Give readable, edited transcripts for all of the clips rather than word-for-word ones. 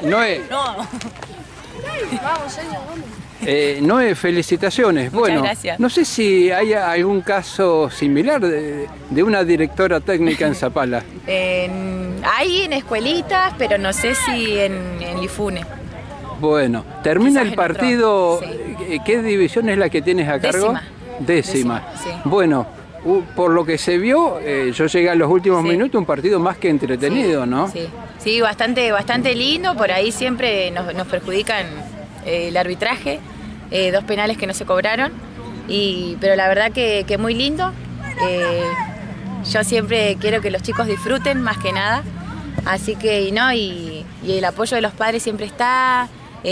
Noé. No. Vamos, señor, vamos. Noé, felicitaciones. Muchas Bueno, gracias. no sé si hay algún caso similar de una directora técnica en Zapala. Hay en escuelitas, pero no sé si en Lifune. Bueno, termina Quizás el en otro, partido. sí. ¿Qué división es la que tienes a cargo? Décima. Sí. Bueno, por lo que se vio, yo llegué a los últimos Sí. minutos, un partido más que entretenido, Sí, ¿no? sí, bastante lindo. Por ahí siempre nos perjudican el arbitraje, 2 penales que no se cobraron, pero la verdad que muy lindo. Yo siempre quiero que los chicos disfruten más que nada, así que y el apoyo de los padres siempre está,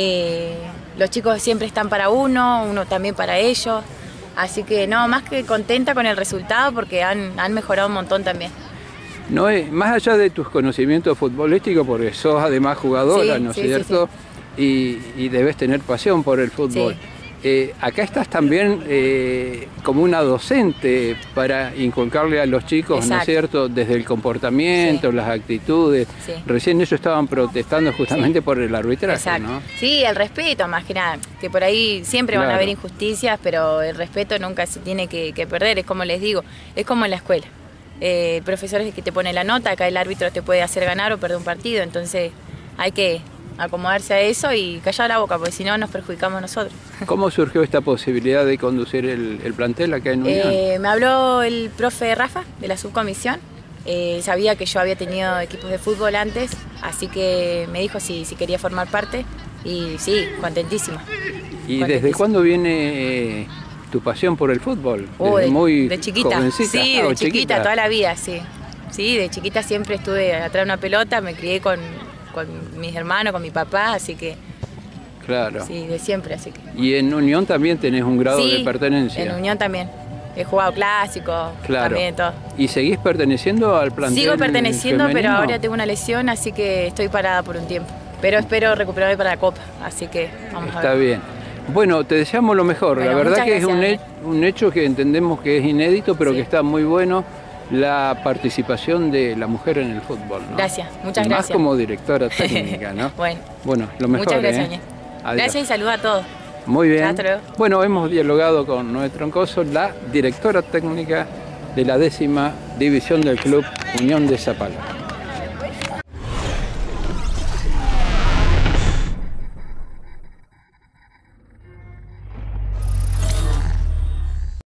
los chicos siempre están para uno también para ellos, así que no, más que contenta con el resultado porque han mejorado un montón también. Noé, más allá de tus conocimientos futbolísticos, porque sos además jugadora, Sí, ¿no es sí, cierto? Sí. Y debes tener pasión por el fútbol. Sí. Acá estás también como una docente para inculcarle a los chicos, Exacto. ¿no es cierto?, desde el comportamiento, Sí. las actitudes. Sí. Recién ellos estaban protestando justamente Sí. por el arbitraje, Exacto. ¿no? Sí, el respeto más que nada, que por ahí siempre van a Claro. haber injusticias, pero el respeto nunca se tiene que perder, es como les digo, es como en la escuela. Profesores que te ponen la nota, acá el árbitro te puede hacer ganar o perder un partido, entonces hay que acomodarse a eso y callar la boca, porque si no nos perjudicamos nosotros. ¿Cómo surgió esta posibilidad de conducir el plantel acá en Unión? Me habló el profe Rafa de la subcomisión, sabía que yo había tenido equipos de fútbol antes, así que me dijo si quería formar parte y sí, contentísima. ¿Y desde cuándo viene tu pasión por el fútbol? Desde muy de chiquita. jovencita. Sí, Ah, de chiquita, toda la vida, sí. Sí, de chiquita siempre estuve atrás de una pelota, me crié con mis hermanos, con mi papá, así que Claro. sí, de siempre, así que. Y en Unión también tenés un grado Sí, de pertenencia. en Unión también. He jugado clásicos, Claro. también todo. ¿Y seguís perteneciendo al plantel Sigo perteneciendo, pero femenino? ahora tengo una lesión, así que estoy parada por un tiempo. Pero espero recuperarme para la Copa, así que vamos a ver. Está bien. Bueno, te deseamos lo mejor. Bueno, la verdad muchas que es gracias, un hecho que entendemos que es inédito, pero Sí. que está muy bueno la participación de la mujer en el fútbol, ¿no? Gracias, muchas Y gracias. Más como directora técnica, ¿no? Bueno, Lo mejor, muchas gracias, ¿eh? Ñe. Adiós. Gracias y saludos a todos. Muy bien. Hasta luego. Bueno, hemos dialogado con Noé Troncoso, la directora técnica de la 10ª división del Club Unión de Zapala.